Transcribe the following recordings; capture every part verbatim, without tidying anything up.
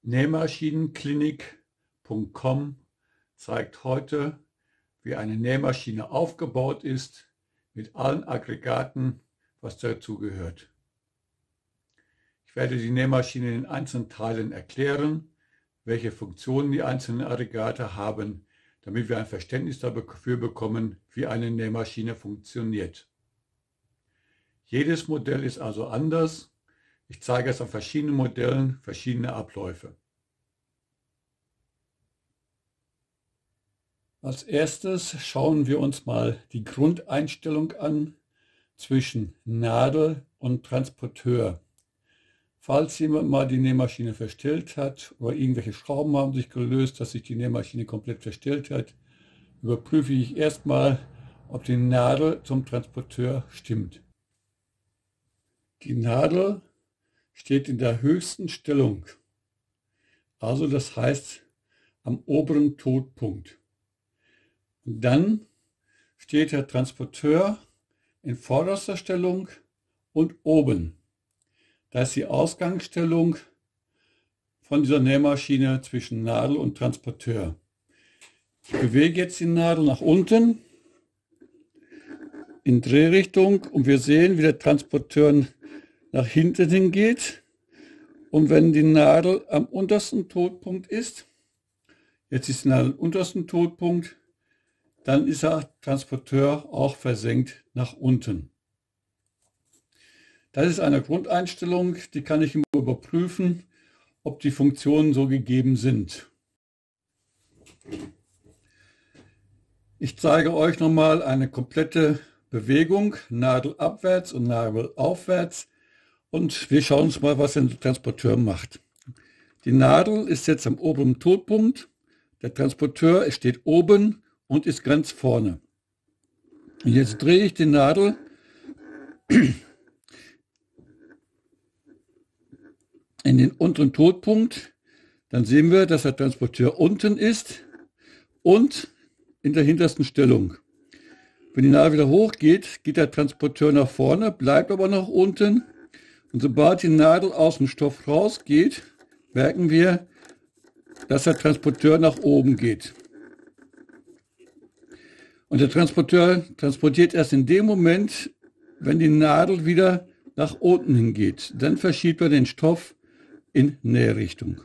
Nähmaschinenklinik punkt com zeigt heute, wie eine Nähmaschine aufgebaut ist, mit allen Aggregaten, was dazu gehört. Ich werde die Nähmaschine in einzelnen Teilen erklären, welche Funktionen die einzelnen Aggregate haben, damit wir ein Verständnis dafür bekommen, wie eine Nähmaschine funktioniert. Jedes Modell ist also anders. Ich zeige es an verschiedenen Modellen, verschiedene Abläufe. Als erstes schauen wir uns mal die Grundeinstellung an zwischen Nadel und Transporteur. Falls jemand mal die Nähmaschine verstellt hat oder irgendwelche Schrauben haben sich gelöst, dass sich die Nähmaschine komplett verstellt hat, überprüfe ich erstmal, ob die Nadel zum Transporteur stimmt. Die Nadel steht in der höchsten Stellung, also das heißt am oberen Todpunkt. Und dann steht der Transporteur in vorderster Stellung und oben. Das ist die Ausgangsstellung von dieser Nähmaschine zwischen Nadel und Transporteur. Ich bewege jetzt die Nadel nach unten in Drehrichtung und wir sehen, wie der Transporteur nach hinten hingeht. Und wenn die Nadel am untersten Todpunkt ist, jetzt ist die Nadel am untersten Todpunkt, dann ist der Transporteur auch versenkt nach unten. Das ist eine Grundeinstellung, die kann ich immer überprüfen, ob die Funktionen so gegeben sind. Ich zeige euch nochmal eine komplette Bewegung, Nadel abwärts und Nadel aufwärts. Und wir schauen uns mal, was der Transporteur macht. Die Nadel ist jetzt am oberen Todpunkt. Der Transporteur steht oben und ist ganz vorne. Und jetzt drehe ich die Nadel in den unteren Todpunkt. Dann sehen wir, dass der Transporteur unten ist und in der hintersten Stellung. Wenn die Nadel wieder hochgeht, geht der Transporteur nach vorne, bleibt aber noch unten. Und sobald die Nadel aus dem Stoff rausgeht, merken wir, dass der Transporteur nach oben geht. Und der Transporteur transportiert erst in dem Moment, wenn die Nadel wieder nach unten hingeht. Dann verschiebt er den Stoff in Nährichtung.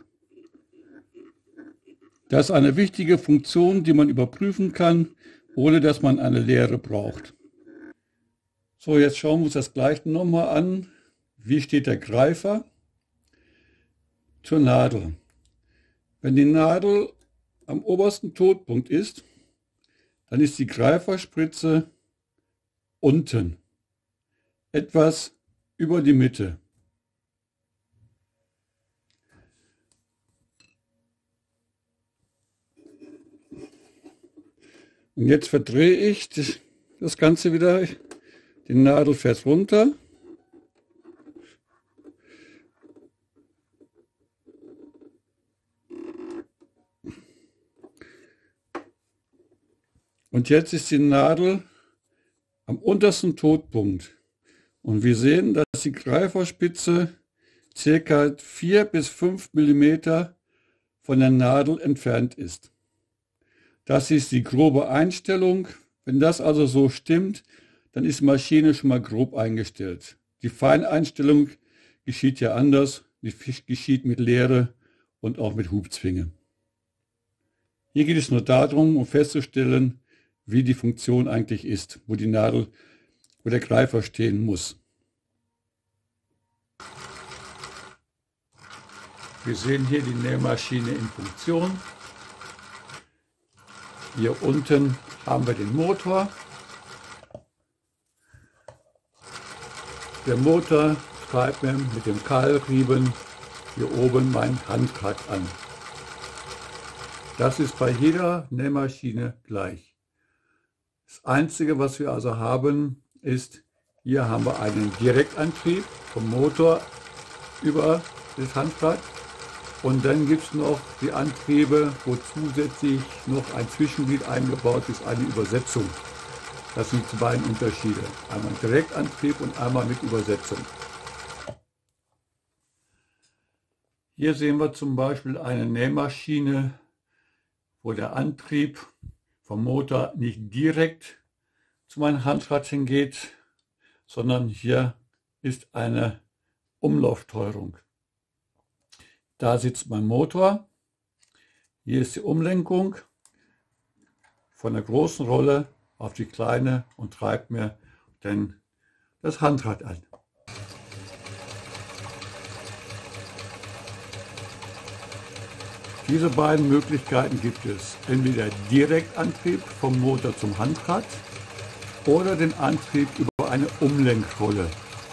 Das ist eine wichtige Funktion, die man überprüfen kann, ohne dass man eine Lehre braucht. So, jetzt schauen wir uns das gleiche nochmal an. Wie steht der Greifer zur Nadel? Wenn die Nadel am obersten Todpunkt ist, dann ist die Greiferspitze unten, etwas über die Mitte. Und jetzt verdrehe ich das Ganze wieder, die Nadel fährt runter. Und jetzt ist die Nadel am untersten Todpunkt. Und wir sehen, dass die Greiferspitze ca. vier bis fünf Millimeter von der Nadel entfernt ist. Das ist die grobe Einstellung. Wenn das also so stimmt, dann ist die Maschine schon mal grob eingestellt. Die Feineinstellung geschieht ja anders. Die geschieht mit Lehre und auch mit Hubzwinge. Hier geht es nur darum, um festzustellen, wie die Funktion eigentlich ist, wo die Nadel, wo der Greifer stehen muss. Wir sehen hier die Nähmaschine in Funktion. Hier unten haben wir den Motor. Der Motor treibt mir mit dem Keilriemen hier oben mein Handrad an. Das ist bei jeder Nähmaschine gleich. Das Einzige, was wir also haben, ist, hier haben wir einen Direktantrieb vom Motor über das Handrad. Und dann gibt es noch die Antriebe, wo zusätzlich noch ein Zwischenglied eingebaut ist, eine Übersetzung. Das sind die beiden Unterschiede. Einmal Direktantrieb und einmal mit Übersetzung. Hier sehen wir zum Beispiel eine Nähmaschine, wo der Antrieb vom Motor nicht direkt zu meinem Handrad hingeht, sondern hier ist eine Umlaufsteuerung. Da sitzt mein Motor, hier ist die Umlenkung von der großen Rolle auf die kleine und treibt mir dann das Handrad an. Diese beiden Möglichkeiten gibt es. Entweder Direktantrieb vom Motor zum Handrad oder den Antrieb über eine Umlenkrolle.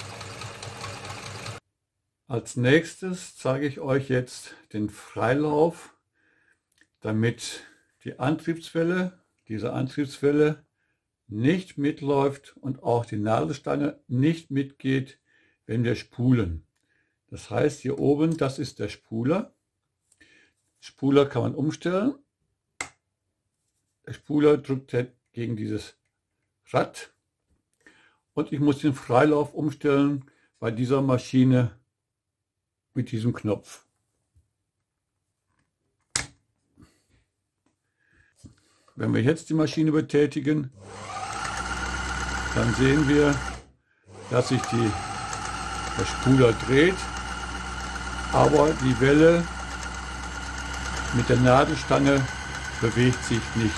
Als nächstes zeige ich euch jetzt den Freilauf, damit die Antriebswelle, diese Antriebswelle nicht mitläuft und auch die Nadelstange nicht mitgeht, wenn wir spulen. Das heißt, hier oben, das ist der Spuler. Spuler kann man umstellen. Der Spuler drückt gegen dieses Rad und ich muss den Freilauf umstellen bei dieser Maschine mit diesem Knopf. Wenn wir jetzt die Maschine betätigen, dann sehen wir, dass sich die, der Spuler dreht, aber die Welle mit der Nadelstange bewegt sich nicht.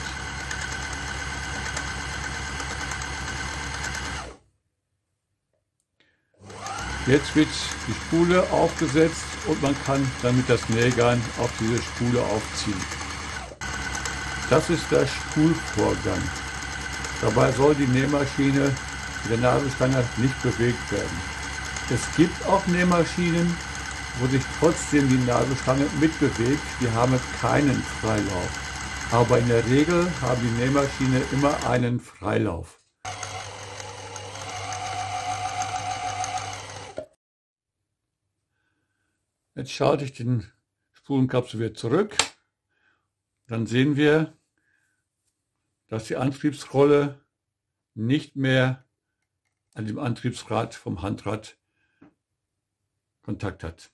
Jetzt wird die Spule aufgesetzt und man kann damit das Nähgarn auf diese Spule aufziehen. Das ist der Spulvorgang. Dabei soll die Nähmaschine mit der Nadelstange nicht bewegt werden. Es gibt auch Nähmaschinen, wo sich trotzdem die Nadelstange mitbewegt. Die haben keinen Freilauf. Aber in der Regel haben die Nähmaschine immer einen Freilauf. Jetzt schalte ich den Spulenkapsel wieder zurück. Dann sehen wir, dass die Antriebsrolle nicht mehr an dem Antriebsrad vom Handrad Kontakt hat.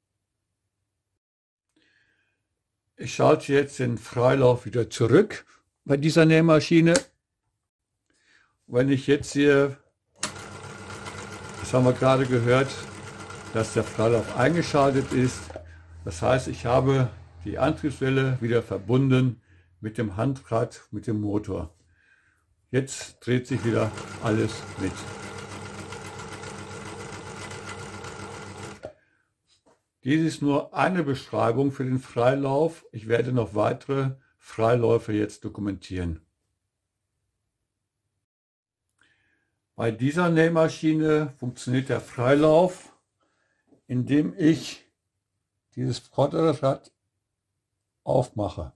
Ich schalte jetzt den Freilauf wieder zurück bei dieser Nähmaschine. Wenn ich jetzt sehe, das haben wir gerade gehört, dass der Freilauf eingeschaltet ist. Das heißt, ich habe die Antriebswelle wieder verbunden mit dem Handrad, mit dem Motor. Jetzt dreht sich wieder alles mit. Dies ist nur eine Beschreibung für den Freilauf. Ich werde noch weitere Freiläufe jetzt dokumentieren. Bei dieser Nähmaschine funktioniert der Freilauf, indem ich dieses vordere Rad aufmache.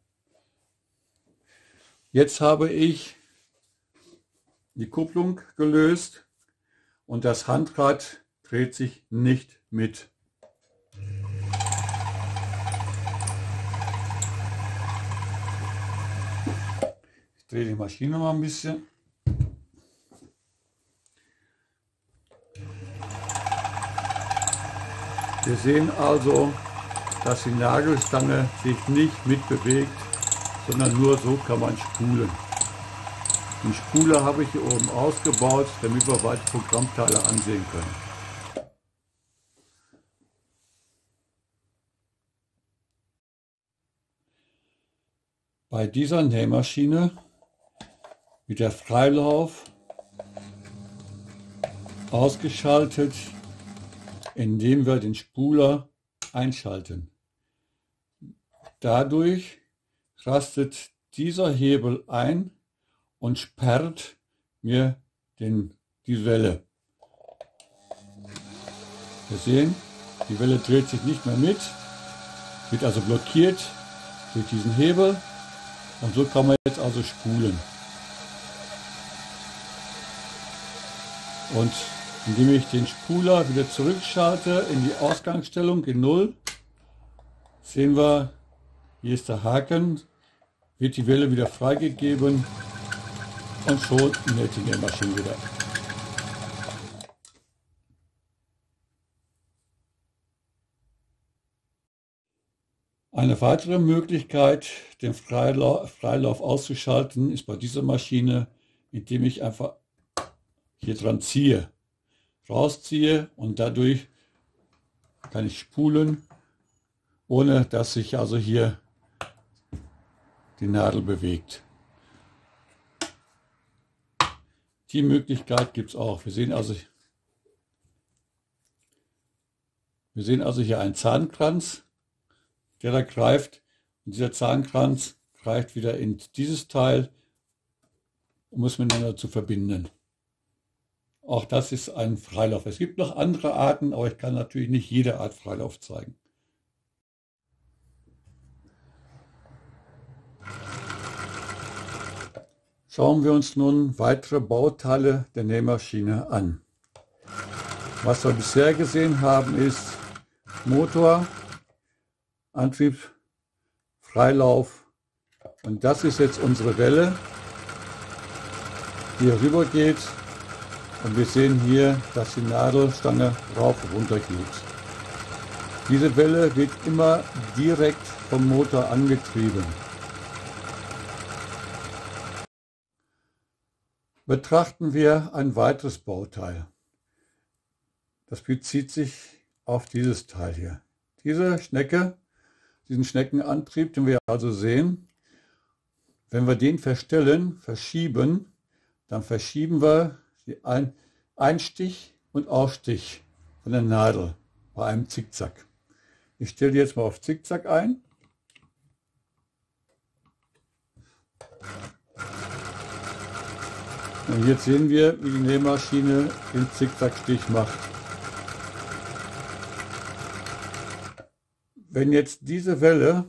Jetzt habe ich die Kupplung gelöst und das Handrad dreht sich nicht mit. Ich drehe die Maschine mal ein bisschen. Wir sehen also, dass die Nagelstange sich nicht mitbewegt, sondern nur so kann man spulen. Den Spuler habe ich hier oben ausgebaut, damit wir weitere Programmteile ansehen können. Bei dieser Nähmaschine wird der Freilauf ausgeschaltet, indem wir den Spuler einschalten. Dadurch rastet dieser Hebel ein und sperrt mir den, die Welle. Wir sehen, die Welle dreht sich nicht mehr mit, wird also blockiert durch diesen Hebel und so kann man jetzt also spulen. Und indem ich den Spuler wieder zurückschalte in die Ausgangsstellung in Null, sehen wir, hier ist der Haken, wird die Welle wieder freigegeben und schon näht die Nähmaschine wieder. Eine weitere Möglichkeit, den Freilauf, Freilauf auszuschalten, ist bei dieser Maschine, indem ich einfach hier dran ziehe, rausziehe und dadurch kann ich spulen, ohne dass sich also hier die Nadel bewegt. Die Möglichkeit gibt es auch. Wir sehen also, wir sehen also hier einen Zahnkranz, der da greift. Und dieser Zahnkranz greift wieder in dieses Teil, um es miteinander zu verbinden. Auch das ist ein Freilauf. Es gibt noch andere Arten, aber ich kann natürlich nicht jede Art Freilauf zeigen. Schauen wir uns nun weitere Bauteile der Nähmaschine an. Was wir bisher gesehen haben, ist Motor, Antrieb, Freilauf, und das ist jetzt unsere Welle, die hier rüber geht, und wir sehen hier, dass die Nadelstange rauf und runter geht. Diese Welle wird immer direkt vom Motor angetrieben. Betrachten wir ein weiteres Bauteil. Das bezieht sich auf dieses Teil hier. Diese Schnecke, diesen Schneckenantrieb, den wir also sehen, wenn wir den verstellen, verschieben, dann verschieben wir die Ein- Einstich und Ausstich von der Nadel bei einem Zickzack. Ich stelle die jetzt mal auf Zickzack ein. Und jetzt sehen wir, wie die Nähmaschine den Zickzackstich macht. Wenn jetzt diese Welle,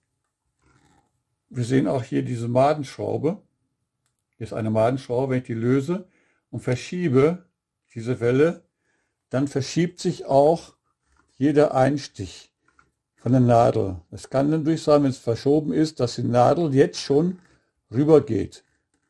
wir sehen auch hier diese Madenschraube, hier ist eine Madenschraube, wenn ich die löse und verschiebe diese Welle, dann verschiebt sich auch jeder Einstich von der Nadel. Es kann dann durch sein, wenn es verschoben ist, dass die Nadel jetzt schon rüber geht.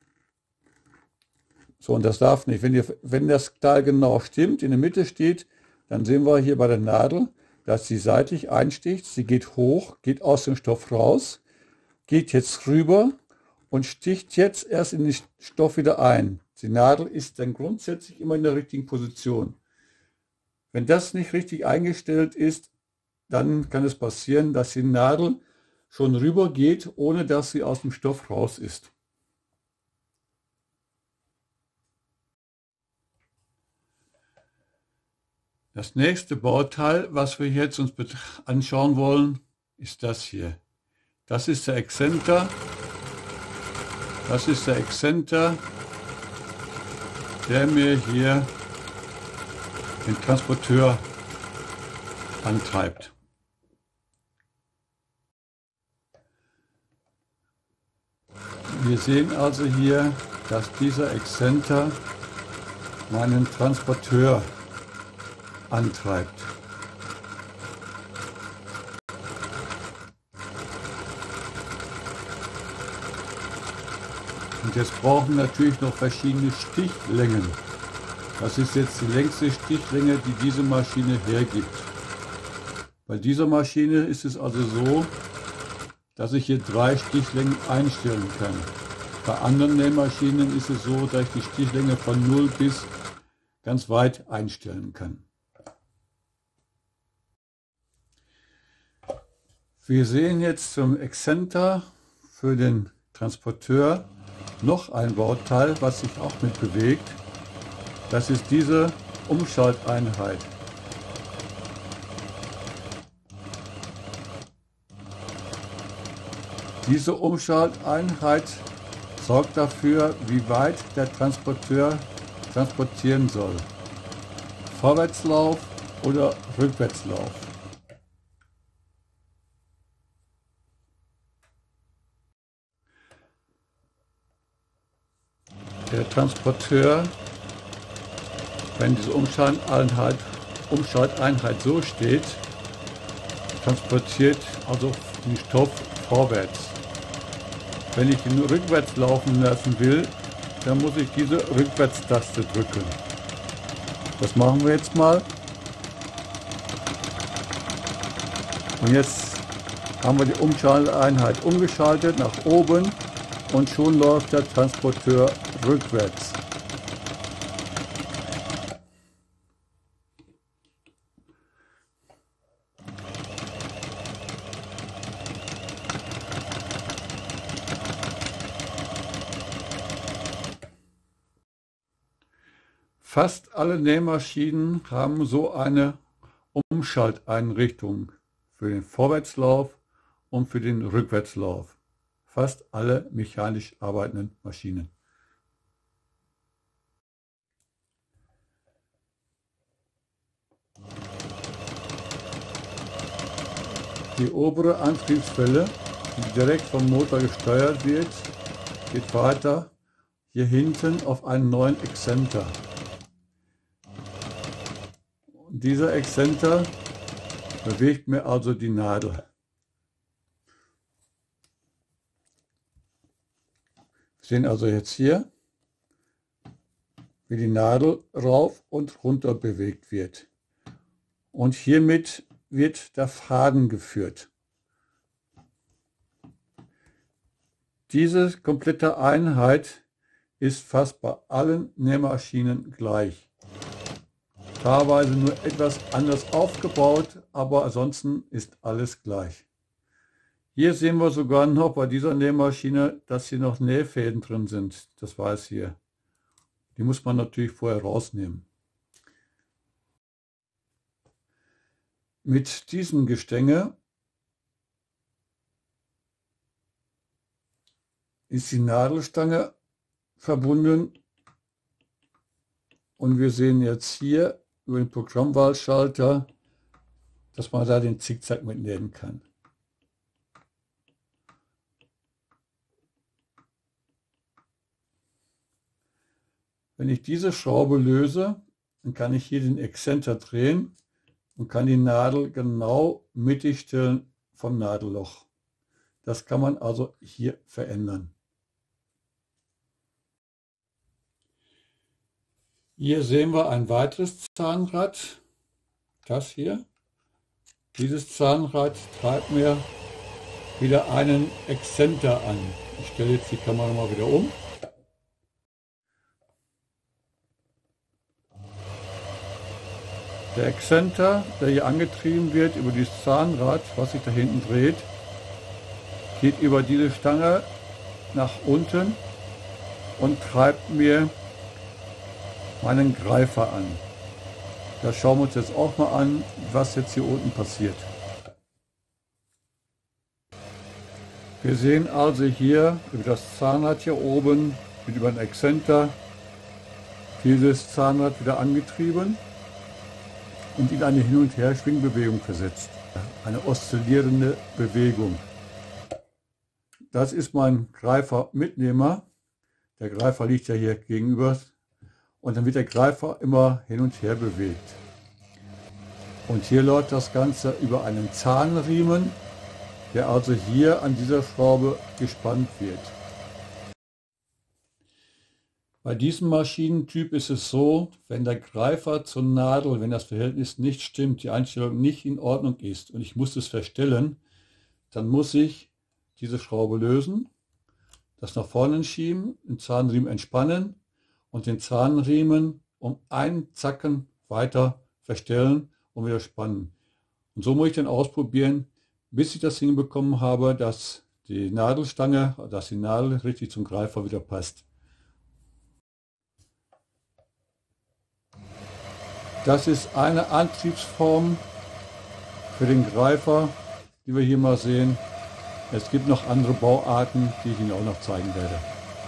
So, und das darf nicht. Wenn, ihr, wenn das Teil genau stimmt, in der Mitte steht, dann sehen wir hier bei der Nadel, dass sie seitlich einsticht. Sie geht hoch, geht aus dem Stoff raus, geht jetzt rüber und sticht jetzt erst in den Stoff wieder ein. Die Nadel ist dann grundsätzlich immer in der richtigen Position. Wenn das nicht richtig eingestellt ist, dann kann es passieren, dass die Nadel schon rüber geht, ohne dass sie aus dem Stoff raus ist. Das nächste Bauteil, was wir jetzt uns anschauen wollen, ist das hier. Das ist der Exzenter. Das ist der Exzenter, der mir hier den Transporteur antreibt. Wir sehen also hier, dass dieser Exzenter meinen Transporteur antreibt. Und jetzt brauchen wir natürlich noch verschiedene Stichlängen. Das ist jetzt die längste Stichlänge, die diese Maschine hergibt. Bei dieser Maschine ist es also so, dass ich hier drei Stichlängen einstellen kann. Bei anderen Nähmaschinen ist es so, dass ich die Stichlänge von null bis ganz weit einstellen kann. Wir sehen jetzt zum Exzenter für den Transporteur noch ein Bauteil, was sich auch mit bewegt. Das ist diese Umschalteinheit. Diese Umschalteinheit sorgt dafür, wie weit der Transporteur transportieren soll. Vorwärtslauf oder Rückwärtslauf. Der Transporteur, wenn diese Umschalteinheit, Umschalteinheit so steht, transportiert also den Stoff vorwärts. Wenn ich ihn rückwärts laufen lassen will, dann muss ich diese Rückwärtstaste drücken. Das machen wir jetzt mal. Und jetzt haben wir die Umschalteinheit umgeschaltet nach oben und schon läuft der Transporteur rückwärts. Fast alle Nähmaschinen haben so eine Umschalteinrichtung für den Vorwärtslauf und für den Rückwärtslauf. Fast alle mechanisch arbeitenden Maschinen. Die obere Antriebswelle, die direkt vom Motor gesteuert wird, geht weiter hier hinten auf einen neuen Exzenter. Dieser Exzenter bewegt mir also die Nadel. Wir sehen also jetzt hier, wie die Nadel rauf und runter bewegt wird. Und hiermit wird der Faden geführt. Diese komplette Einheit ist fast bei allen Nähmaschinen gleich. Teilweise nur etwas anders aufgebaut, aber ansonsten ist alles gleich. Hier sehen wir sogar noch bei dieser Nähmaschine, dass hier noch Nähfäden drin sind. Das war es hier. Die muss man natürlich vorher rausnehmen. Mit diesem Gestänge ist die Nadelstange verbunden und wir sehen jetzt hier über den Programmwahlschalter, dass man da den Zickzack mitnähen kann. Wenn ich diese Schraube löse, dann kann ich hier den Exzenter drehen und kann die Nadel genau mittig stellen vom Nadelloch. Das kann man also hier verändern. Hier sehen wir ein weiteres Zahnrad, das hier. Dieses Zahnrad treibt mir wieder einen Exzenter an. Ich stelle jetzt die Kamera mal wieder um. Der Exzenter, der hier angetrieben wird über dieses Zahnrad, was sich da hinten dreht, geht über diese Stange nach unten und treibt mir meinen Greifer an. Da schauen wir uns jetzt auch mal an, was jetzt hier unten passiert. Wir sehen also hier über das Zahnrad hier oben, wird über den Exzenter dieses Zahnrad wieder angetrieben und in eine Hin- und Her-Schwingbewegung versetzt. Eine oszillierende Bewegung. Das ist mein Greifer-Mitnehmer. Der Greifer liegt ja hier gegenüber. Und dann wird der Greifer immer hin und her bewegt. Und hier läuft das Ganze über einen Zahnriemen, der also hier an dieser Schraube gespannt wird. Bei diesem Maschinentyp ist es so, wenn der Greifer zur Nadel, wenn das Verhältnis nicht stimmt, die Einstellung nicht in Ordnung ist und ich muss es verstellen, dann muss ich diese Schraube lösen, das nach vorne schieben, den Zahnriemen entspannen und den Zahnriemen um einen Zacken weiter verstellen und wieder spannen. Und so muss ich dann ausprobieren, bis ich das hinbekommen habe, dass die Nadelstange, dass die Nadel richtig zum Greifer wieder passt. Das ist eine Antriebsform für den Greifer, die wir hier mal sehen. Es gibt noch andere Bauarten, die ich Ihnen auch noch zeigen werde.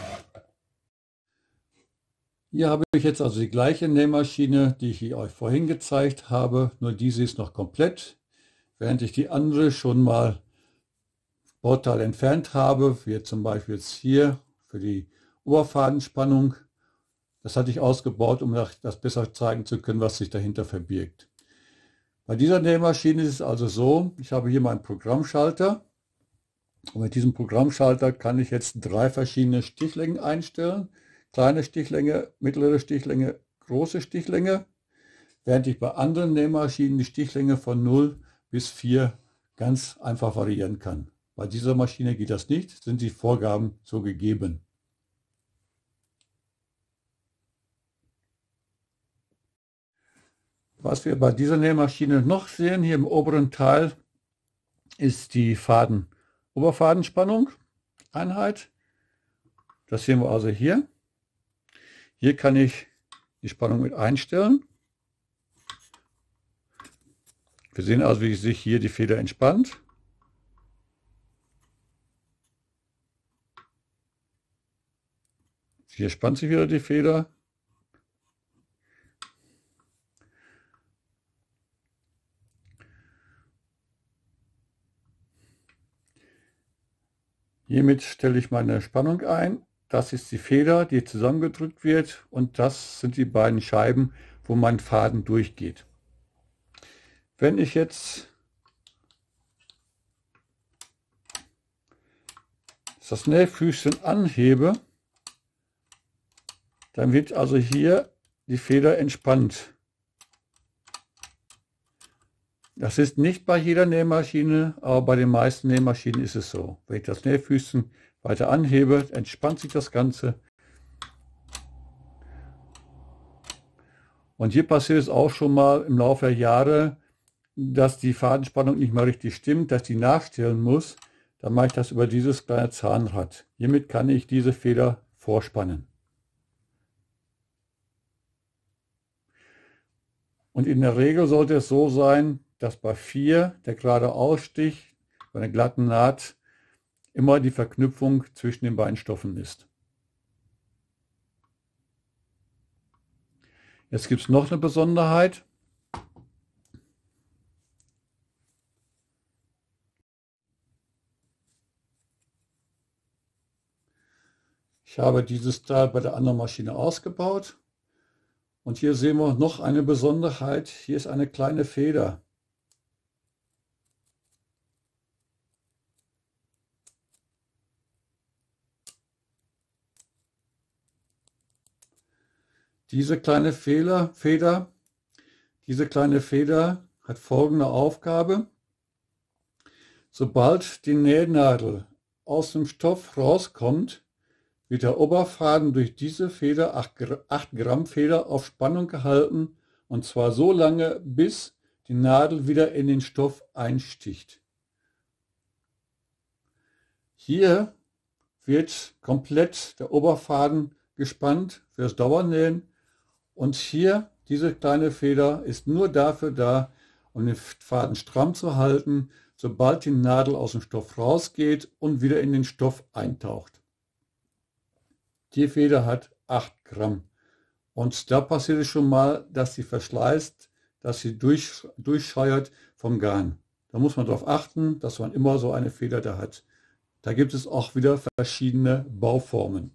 Hier habe ich jetzt also die gleiche Nähmaschine, die ich euch vorhin gezeigt habe, nur diese ist noch komplett, während ich die andere schon mal Bauteil entfernt habe, wie zum Beispiel jetzt hier für die Oberfadenspannung. Das hatte ich ausgebaut, um das besser zeigen zu können, was sich dahinter verbirgt. Bei dieser Nähmaschine ist es also so, ich habe hier meinen Programmschalter und mit diesem Programmschalter kann ich jetzt drei verschiedene Stichlängen einstellen. Kleine Stichlänge, mittlere Stichlänge, große Stichlänge, während ich bei anderen Nähmaschinen die Stichlänge von null bis vier ganz einfach variieren kann. Bei dieser Maschine geht das nicht, sind die Vorgaben so gegeben. Was wir bei dieser Nähmaschine noch sehen, hier im oberen Teil, ist die Faden, Oberfadenspannung, Einheit. Das sehen wir also hier. Hier kann ich die Spannung mit einstellen. Wir sehen also, wie sich hier die Feder entspannt. Hier spannt sich wieder die Feder. Hiermit stelle ich meine Spannung ein. Das ist die Feder, die zusammengedrückt wird, und das sind die beiden Scheiben, wo mein Faden durchgeht. Wenn ich jetzt das Nähfüßchen anhebe, dann wird also hier die Feder entspannt. Das ist nicht bei jeder Nähmaschine, aber bei den meisten Nähmaschinen ist es so. Wenn ich das Nähfüßchen weiter anhebe, entspannt sich das Ganze. Und hier passiert es auch schon mal im Laufe der Jahre, dass die Fadenspannung nicht mehr richtig stimmt, dass die nachstellen muss. Dann mache ich das über dieses kleine Zahnrad. Hiermit kann ich diese Feder vorspannen. Und in der Regel sollte es so sein, dass bei vier der gerade Ausstich bei einer glatten Naht immer die Verknüpfung zwischen den beiden Stoffen ist. Jetzt gibt es noch eine Besonderheit. Ich habe dieses Teil bei der anderen Maschine ausgebaut. Und hier sehen wir noch eine Besonderheit. Hier ist eine kleine Feder. Diese kleine Feder, Feder, diese kleine Feder hat folgende Aufgabe. Sobald die Nähnadel aus dem Stoff rauskommt, wird der Oberfaden durch diese Feder, acht Gramm Feder, auf Spannung gehalten, und zwar so lange, bis die Nadel wieder in den Stoff einsticht. Hier wird komplett der Oberfaden gespannt für das Dauernähen, und hier diese kleine Feder ist nur dafür da, um den Faden stramm zu halten, sobald die Nadel aus dem Stoff rausgeht und wieder in den Stoff eintaucht. Die Feder hat acht Gramm. Und da passiert es schon mal, dass sie verschleißt, dass sie durch, durchscheuert vom Garn. Da muss man darauf achten, dass man immer so eine Feder da hat. Da gibt es auch wieder verschiedene Bauformen.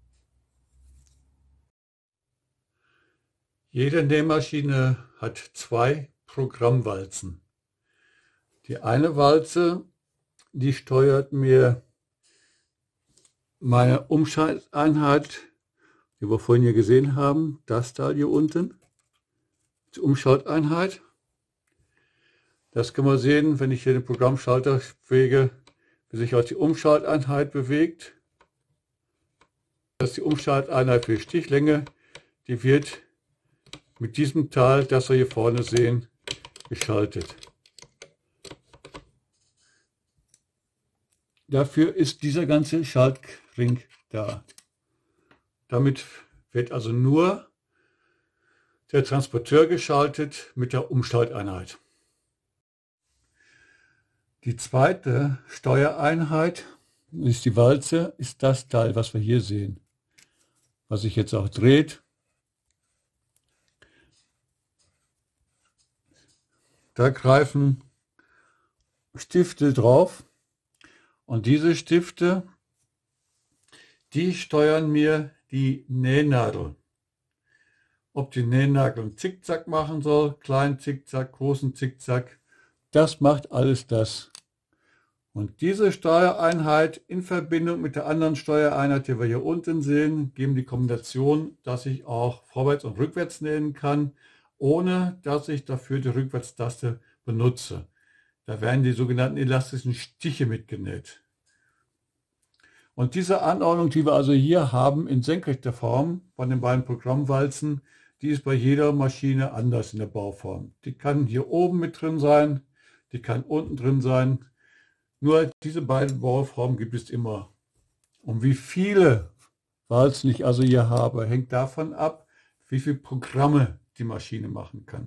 Jede Nähmaschine hat zwei Programmwalzen. Die eine Walze, die steuert mir meine Umschalteinheit, die wir vorhin hier gesehen haben, das Teil hier unten, die Umschalteinheit. Das kann man sehen, wenn ich hier den Programmschalter bewege, wie sich auch die Umschalteinheit bewegt. Das ist die Umschalteinheit für die Stichlänge, die wird mit diesem Teil, das wir hier vorne sehen, geschaltet. Dafür ist dieser ganze Schaltring da. Damit wird also nur der Transporteur geschaltet mit der Umschalteinheit. Die zweite Steuereinheit ist die Walze, ist das Teil, was wir hier sehen, was sich jetzt auch dreht. Da greifen Stifte drauf, und diese Stifte, die steuern mir die Nähnadel. Ob die Nähnadel einen Zickzack machen soll, kleinen Zickzack, großen Zickzack, das macht alles das. Und diese Steuereinheit in Verbindung mit der anderen Steuereinheit, die wir hier unten sehen, geben die Kombination, dass ich auch vorwärts und rückwärts nähen kann, ohne dass ich dafür die Rückwärtstaste benutze. Da werden die sogenannten elastischen Stiche mitgenäht. Und diese Anordnung, die wir also hier haben in senkrechter Form von den beiden Programmwalzen, die ist bei jeder Maschine anders in der Bauform. Die kann hier oben mit drin sein, die kann unten drin sein. Nur diese beiden Bauformen gibt es immer. Und wie viele Walzen ich also hier habe, hängt davon ab, wie viele Programme die Maschine machen kann.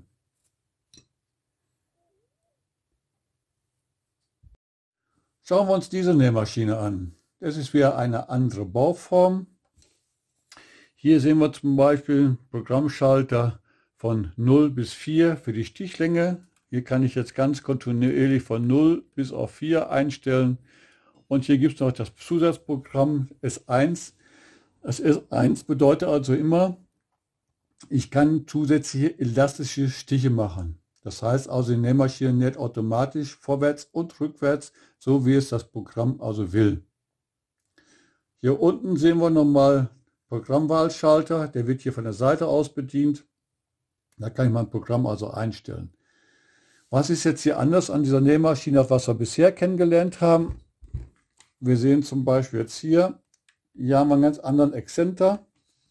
Schauen wir uns diese Nähmaschine an. Das ist wieder eine andere Bauform. Hier sehen wir zum Beispiel Programmschalter von null bis vier für die Stichlänge. Hier kann ich jetzt ganz kontinuierlich von null bis auf vier einstellen. Und hier gibt es noch das Zusatzprogramm S eins. Das S eins bedeutet also immer, ich kann zusätzliche elastische Stiche machen. Das heißt also, die Nähmaschine näht automatisch vorwärts und rückwärts, so wie es das Programm also will. Hier unten sehen wir nochmal Programmwahlschalter, der wird hier von der Seite aus bedient. Da kann ich mein Programm also einstellen. Was ist jetzt hier anders an dieser Nähmaschine, was wir bisher kennengelernt haben? Wir sehen zum Beispiel jetzt hier, hier haben wir einen ganz anderen Exzenter.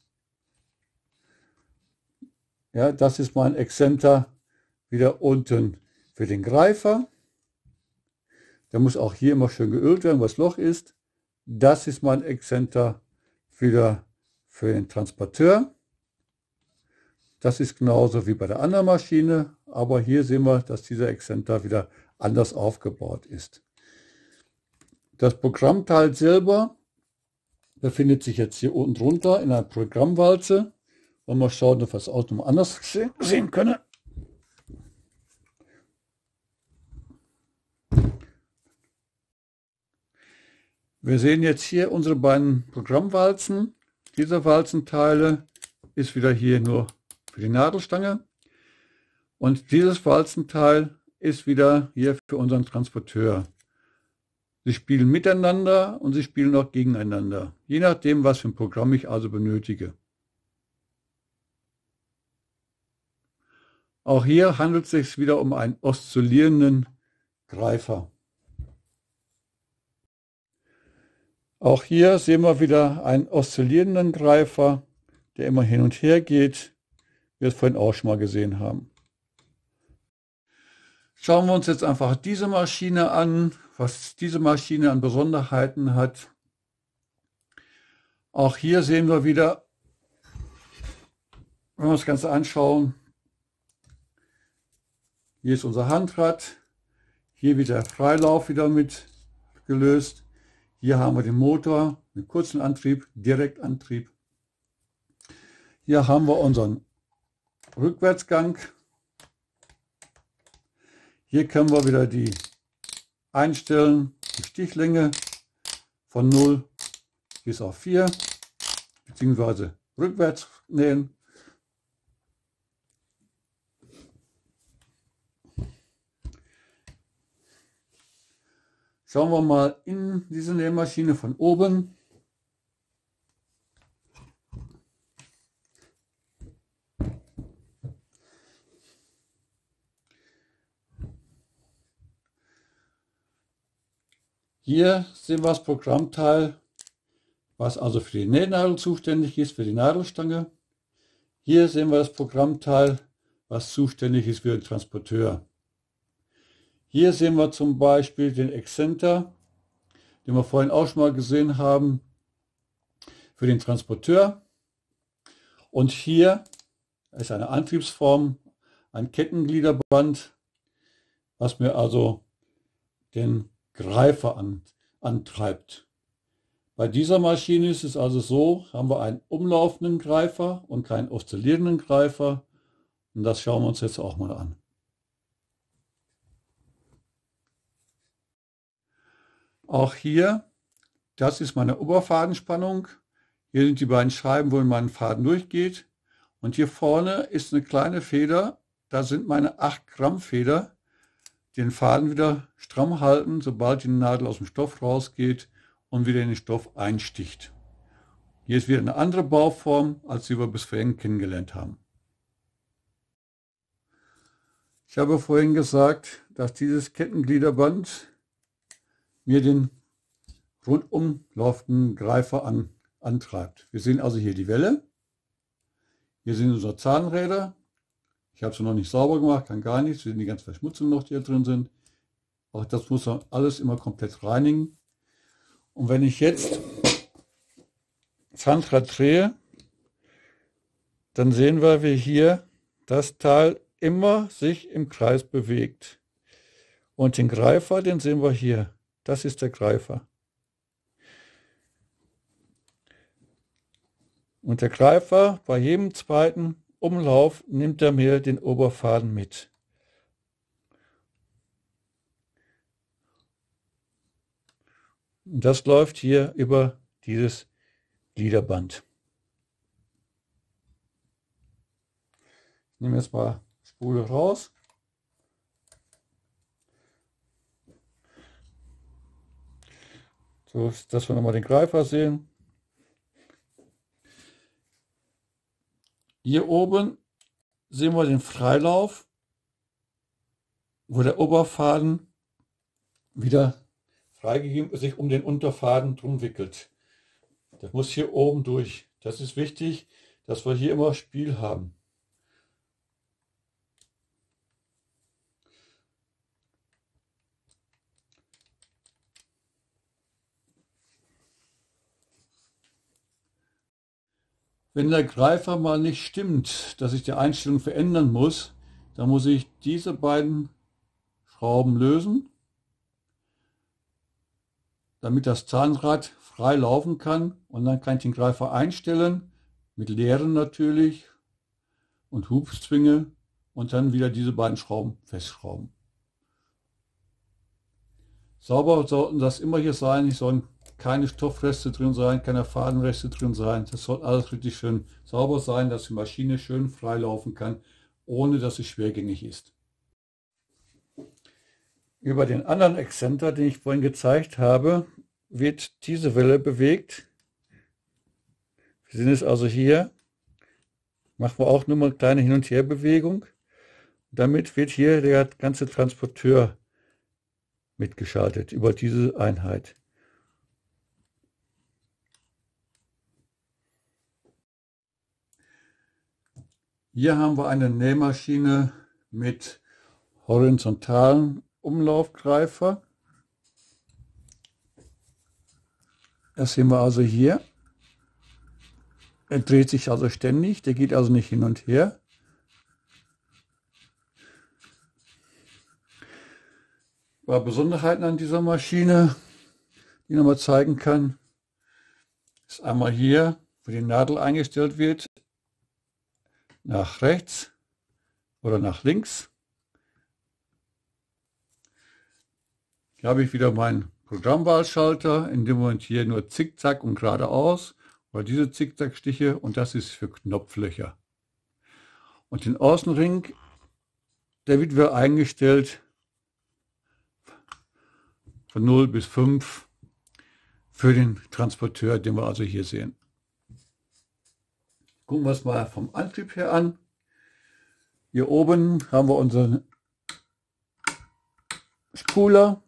Ja, das ist mein Exzenter wieder unten für den Greifer. Der muss auch hier immer schön geölt werden, wo das Loch ist. Das ist mein Exzenter wieder für den Transporteur. Das ist genauso wie bei der anderen Maschine, aber hier sehen wir, dass dieser Exzenter wieder anders aufgebaut ist. Das Programmteil selber befindet sich jetzt hier unten drunter in einer Programmwalze. Wollen wir schauen, ob wir es auch noch anders sehen können. Wir sehen jetzt hier unsere beiden Programmwalzen. Diese Walzenteile ist wieder hier nur für die Nadelstange. Und dieses Walzenteil ist wieder hier für unseren Transporteur. Sie spielen miteinander und sie spielen auch gegeneinander. Je nachdem, was für ein Programm ich also benötige. Auch hier handelt es sich wieder um einen oszillierenden Greifer. Auch hier sehen wir wieder einen oszillierenden Greifer, der immer hin und her geht, wie wir es vorhin auch schon mal gesehen haben. Schauen wir uns jetzt einfach diese Maschine an, was diese Maschine an Besonderheiten hat. Auch hier sehen wir wieder, wenn wir uns das Ganze anschauen, hier ist unser Handrad, hier wird der Freilauf wieder mit gelöst. Hier haben wir den Motor, einen kurzen Antrieb, Direktantrieb. Hier haben wir unseren Rückwärtsgang. Hier können wir wieder die einstellen, die Stichlänge von null bis auf vier, beziehungsweise rückwärts nähen. Schauen wir mal in diese Nähmaschine von oben. Hier sehen wir das Programmteil, was also für die Nähnadel zuständig ist, für die Nadelstange. Hier sehen wir das Programmteil, was zuständig ist für den Transporteur. Hier sehen wir zum Beispiel den Exzenter, den wir vorhin auch schon mal gesehen haben, für den Transporteur. Und hier ist eine Antriebsform, ein Kettengliederband, was mir also den Greifer an, antreibt. Bei dieser Maschine ist es also so, haben wir einen umlaufenden Greifer und keinen oszillierenden Greifer. Und das schauen wir uns jetzt auch mal an. Auch hier, das ist meine Oberfadenspannung. Hier sind die beiden Scheiben, wo mein Faden durchgeht. Und hier vorne ist eine kleine Feder, da sind meine acht Gramm Feder, die den Faden wieder stramm halten, sobald die Nadel aus dem Stoff rausgeht und wieder in den Stoff einsticht. Hier ist wieder eine andere Bauform, als die wir bisher kennengelernt haben. Ich habe vorhin gesagt, dass dieses Kettengliederband mir den rundum laufenden Greifer an, antreibt. Wir sehen also hier die Welle. Hier sind unsere Zahnräder. Ich habe sie noch nicht sauber gemacht, kann gar nichts. Wir sehen die ganzen Verschmutzungen noch, die hier drin sind. Auch das muss man alles immer komplett reinigen. Und wenn ich jetzt das Handrad drehe, dann sehen wir, wie hier das Teil immer sich im Kreis bewegt. Und den Greifer, den sehen wir hier. Das ist der Greifer. Und der Greifer, bei jedem zweiten Umlauf nimmt er mir den Oberfaden mit. Und das läuft hier über dieses Gliederband. Ich nehme jetzt mal Spule raus. So, dass wir nochmal den Greifer sehen. Hier oben sehen wir den Freilauf, wo der Oberfaden wieder freigegeben sich um den Unterfaden drum wickelt. Das muss hier oben durch. Das ist wichtig, dass wir hier immer Spiel haben. Wenn der Greifer mal nicht stimmt, dass ich die Einstellung verändern muss, dann muss ich diese beiden Schrauben lösen, damit das Zahnrad frei laufen kann, und dann kann ich den Greifer einstellen, mit leeren natürlich und Hubzwinge, und dann wieder diese beiden Schrauben festschrauben. Sauber sollten das immer hier sein, es sollen keine Stoffreste drin sein, keine Fadenreste drin sein. Das soll alles richtig schön sauber sein, dass die Maschine schön frei laufen kann, ohne dass sie schwergängig ist. Über den anderen Exzenter, den ich vorhin gezeigt habe, wird diese Welle bewegt. Wir sehen es also hier. Machen wir auch nur mal eine kleine Hin- und Herbewegung. Damit wird hier der ganze Transporteur mitgeschaltet über diese Einheit. Hier haben wir eine Nähmaschine mit horizontalen Umlaufgreifer. Das sehen wir also hier. Er dreht sich also ständig, der geht also nicht hin und her. Ein paar Besonderheiten an dieser Maschine, die ich nochmal zeigen kann, ist einmal hier, wo die Nadel eingestellt wird, nach rechts oder nach links. Hier habe ich wieder meinen Programmwahlschalter, in dem Moment hier nur Zickzack und geradeaus, oder diese Zickzackstiche, und das ist für Knopflöcher. Und den Außenring, der wird wieder eingestellt von null bis fünf für den Transporteur, den wir also hier sehen. Gucken wir es mal vom Antrieb her an. Hier oben haben wir unseren Spuler.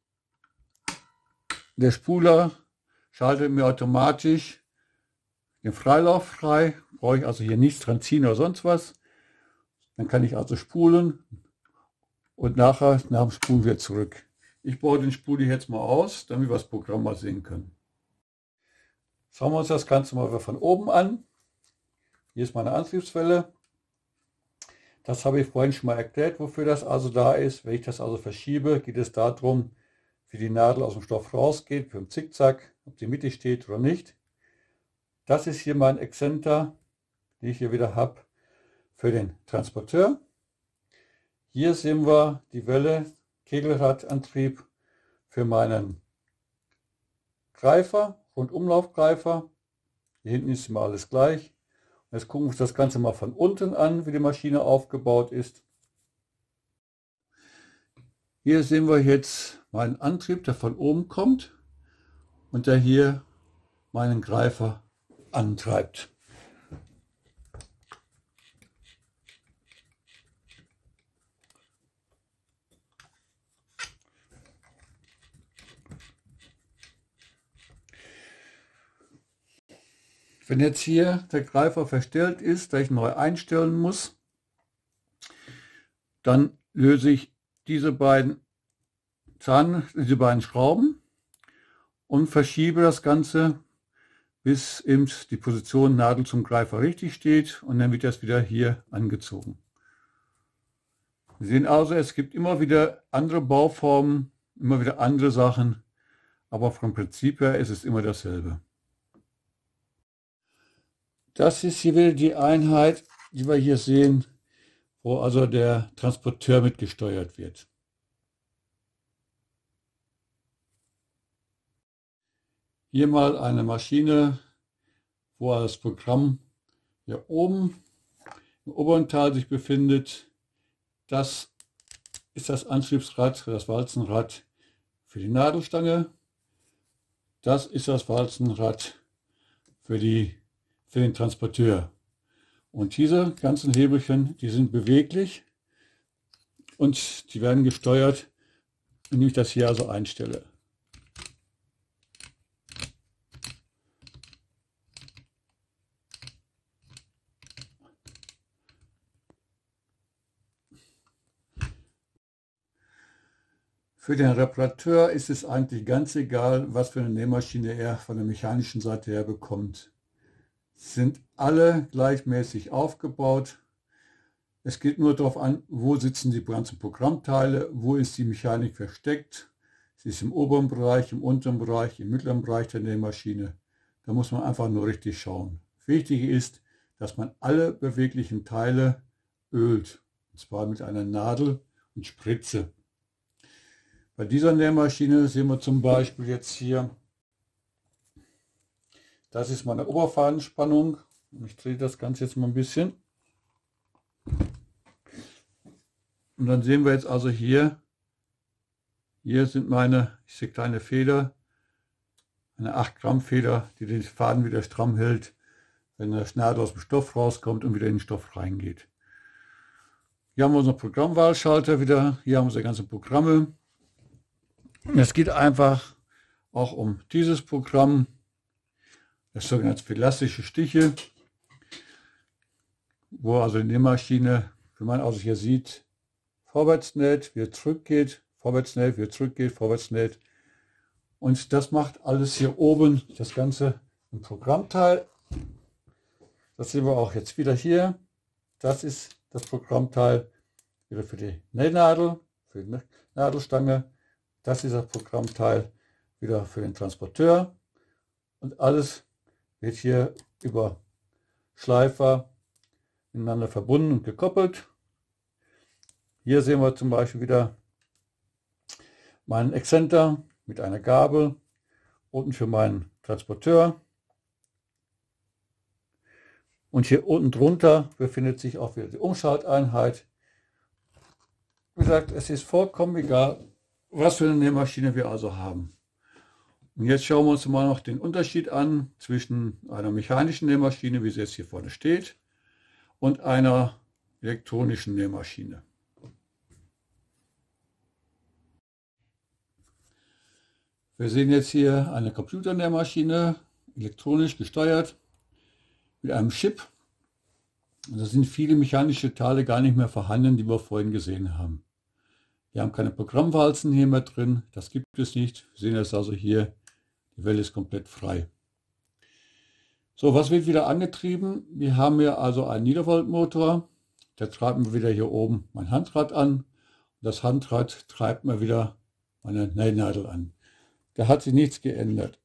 Der Spuler schaltet mir automatisch den Freilauf frei. Brauche ich also hier nichts dran ziehen oder sonst was. Dann kann ich also spulen und nachher nach dem Spulen wieder zurück. Ich baue den Spuli jetzt mal aus, damit wir das Programm mal sehen können. Schauen wir uns das Ganze mal von oben an. Hier ist meine Antriebswelle. Das habe ich vorhin schon mal erklärt, wofür das also da ist. Wenn ich das also verschiebe, geht es darum, wie die Nadel aus dem Stoff rausgeht, für den Zickzack, ob die mittig steht oder nicht. Das ist hier mein Exzenter, den ich hier wieder habe, für den Transporteur. Hier sehen wir die Welle, Kegelradantrieb für meinen Greifer, Rundumlaufgreifer. Hier hinten ist immer alles gleich. Jetzt gucken wir uns das Ganze mal von unten an, wie die Maschine aufgebaut ist. Hier sehen wir jetzt meinen Antrieb, der von oben kommt und der hier meinen Greifer antreibt. Wenn jetzt hier der Greifer verstellt ist, da ich neu einstellen muss, dann löse ich diese beiden Zahn, diese beiden Schrauben und verschiebe das Ganze, bis eben die Position Nadel zum Greifer richtig steht, und dann wird das wieder hier angezogen. Wir sehen also, es gibt immer wieder andere Bauformen, immer wieder andere Sachen, aber vom Prinzip her ist es immer dasselbe. Das ist hier wieder die Einheit, die wir hier sehen, wo also der Transporteur mitgesteuert wird. Hier mal eine Maschine, wo das Programm hier oben im oberen Teil sich befindet. Das ist das Antriebsrad, das Walzenrad für die Nadelstange. Das ist das Walzenrad für, die, für den Transporteur. Und diese ganzen Hebelchen, die sind beweglich und die werden gesteuert, indem ich das hier also einstelle. Für den Reparateur ist es eigentlich ganz egal, was für eine Nähmaschine er von der mechanischen Seite her bekommt. Sie sind alle gleichmäßig aufgebaut. Es geht nur darauf an, wo sitzen die ganzen Programmteile, wo ist die Mechanik versteckt. Sie ist im oberen Bereich, im unteren Bereich, im mittleren Bereich der Nähmaschine. Da muss man einfach nur richtig schauen. Wichtig ist, dass man alle beweglichen Teile ölt, und zwar mit einer Nadel und Spritze. Bei dieser Nähmaschine sehen wir zum Beispiel jetzt hier, das ist meine Oberfadenspannung. Ich drehe das Ganze jetzt mal ein bisschen. Und dann sehen wir jetzt also hier, hier sind meine, ich sehe kleine Feder, eine acht Gramm Feder, die den Faden wieder stramm hält, wenn der Nadel aus dem Stoff rauskommt und wieder in den Stoff reingeht. Hier haben wir unseren Programmwahlschalter wieder, hier haben wir unsere ganzen Programme. Es geht einfach auch um dieses Programm, das sogenannte elastische Stiche, wo also die Nähmaschine, wie man also hier sieht, vorwärts näht, wieder zurückgeht, vorwärts näht, wieder zurückgeht, vorwärts näht. Und das macht alles hier oben, das Ganze im Programmteil. Das sehen wir auch jetzt wieder hier. Das ist das Programmteil wieder für die Nähnadel, für die Nadelstange. Das ist das Programmteil wieder für den Transporteur. Und alles wird hier über Schleifer miteinander verbunden und gekoppelt. Hier sehen wir zum Beispiel wieder meinen Exzenter mit einer Gabel, unten für meinen Transporteur. Und hier unten drunter befindet sich auch wieder die Umschalteinheit. Wie gesagt, es ist vollkommen egal, was für eine Nähmaschine wir also haben. Und jetzt schauen wir uns mal noch den Unterschied an zwischen einer mechanischen Nähmaschine, wie sie jetzt hier vorne steht, und einer elektronischen Nähmaschine. Wir sehen jetzt hier eine Computernähmaschine, elektronisch gesteuert, mit einem Chip. Und da sind viele mechanische Teile gar nicht mehr vorhanden, die wir vorhin gesehen haben. Wir haben keine Programmwalzen hier mehr drin, das gibt es nicht. Wir sehen jetzt also hier, die Welle ist komplett frei. So, was wird wieder angetrieben? Wir haben hier also einen Niedervoltmotor. Da treiben wir wieder hier oben mein Handrad an. Das Handrad treibt mir wieder meine Nähnadel an. Da hat sich nichts geändert.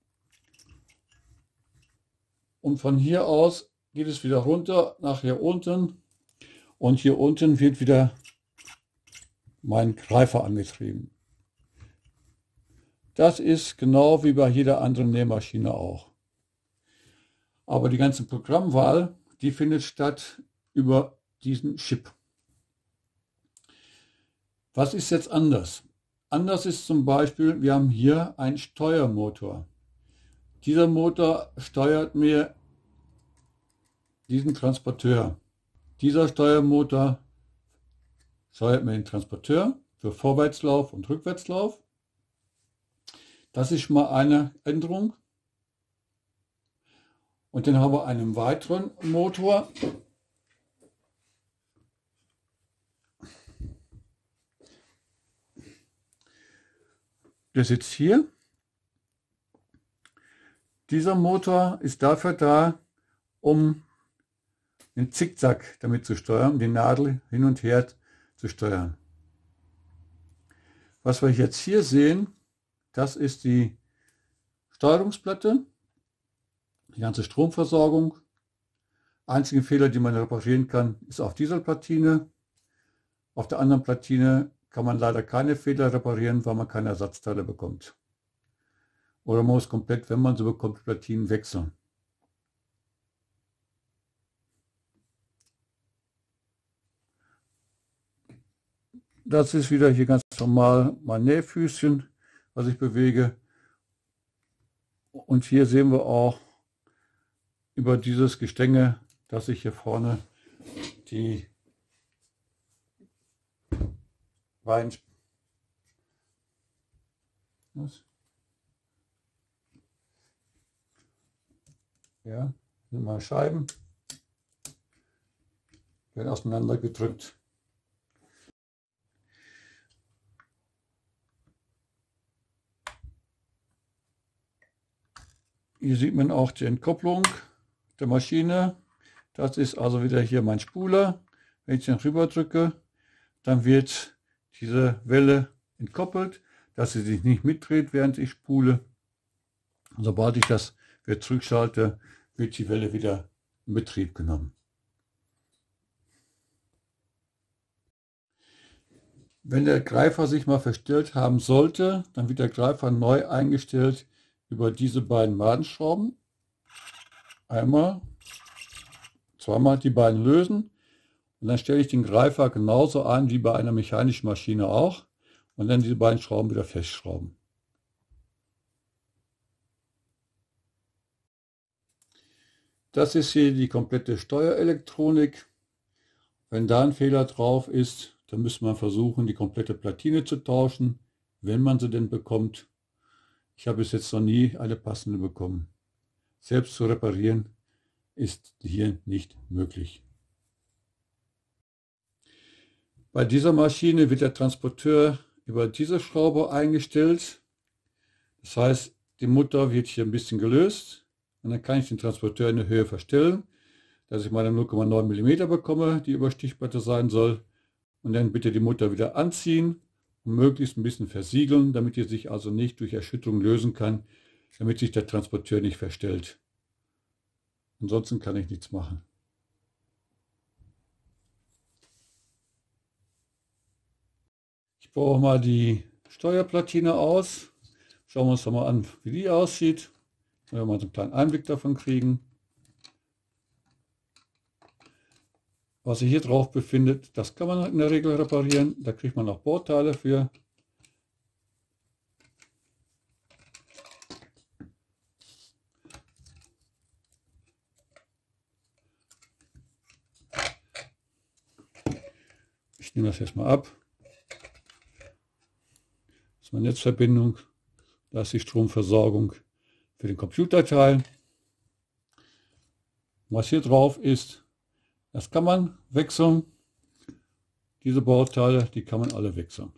Und von hier aus geht es wieder runter nach hier unten. Und hier unten wird wieder mein Greifer angetrieben. Das ist genau wie bei jeder anderen Nähmaschine auch. Aber die ganze Programmwahl, die findet statt über diesen Chip. Was ist jetzt anders? Anders ist zum Beispiel, wir haben hier einen Steuermotor. Dieser Motor steuert mir diesen Transporteur. Dieser Steuermotor steuert mir den Transporteur für Vorwärtslauf und Rückwärtslauf. Das ist schon mal eine Änderung. Und dann haben wir einen weiteren Motor. Der sitzt hier. Dieser Motor ist dafür da, um den Zickzack damit zu steuern, die Nadel hin und her zu steuern. Was wir jetzt hier sehen, das ist die Steuerungsplatte, die ganze Stromversorgung. Einzige Fehler, die man reparieren kann, ist auf dieser Platine. Auf der anderen Platine kann man leider keine Fehler reparieren, weil man keine Ersatzteile bekommt. Oder man muss komplett, wenn man sie bekommt, Platinen wechseln. Das ist wieder hier ganz normal mein Nähfüßchen, was ich bewege. Und hier sehen wir auch über dieses Gestänge, dass ich hier vorne die Bein was? Ja, sind mal Scheiben, werden auseinander gedrückt. Hier sieht man auch die Entkopplung der Maschine. Das ist also wieder hier mein Spuler. Wenn ich den rüber drücke, dann wird diese Welle entkoppelt, dass sie sich nicht mitdreht, während ich spule. Und sobald ich das wieder zurückschalte, wird die Welle wieder in Betrieb genommen. Wenn der Greifer sich mal verstellt haben sollte, dann wird der Greifer neu eingestellt über diese beiden Madenschrauben. Einmal, zweimal die beiden lösen und dann stelle ich den Greifer genauso ein wie bei einer mechanischen Maschine auch und dann diese beiden Schrauben wieder festschrauben. Das ist hier die komplette Steuerelektronik. Wenn da ein Fehler drauf ist, dann müsste man versuchen, die komplette Platine zu tauschen, wenn man sie denn bekommt. Ich habe bis jetzt noch nie eine passende bekommen. Selbst zu reparieren ist hier nicht möglich. Bei dieser Maschine wird der Transporteur über diese Schraube eingestellt. Das heißt, die Mutter wird hier ein bisschen gelöst und dann kann ich den Transporteur in der Höhe verstellen, dass ich meine null Komma neun Millimeter bekomme, die über Stichplatte sein soll. Und dann bitte die Mutter wieder anziehen und möglichst ein bisschen versiegeln, damit die sich also nicht durch Erschütterung lösen kann, damit sich der Transporteur nicht verstellt. Ansonsten kann ich nichts machen. Ich baue mal die Steuerplatine aus. Schauen wir uns doch mal an, wie die aussieht. Wenn wir mal so einen kleinen Einblick davon kriegen. Was sich hier drauf befindet, das kann man in der Regel reparieren. Da kriegt man auch Bauteile für. Ich nehme das erstmal ab. Das ist meine Netzverbindung. Da ist die Stromversorgung für den Computerteil. Was hier drauf ist, das kann man wechseln. Diese Bauteile, die kann man alle wechseln.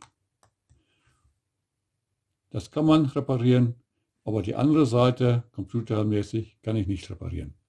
Das kann man reparieren, aber die andere Seite, computermäßig, kann ich nicht reparieren.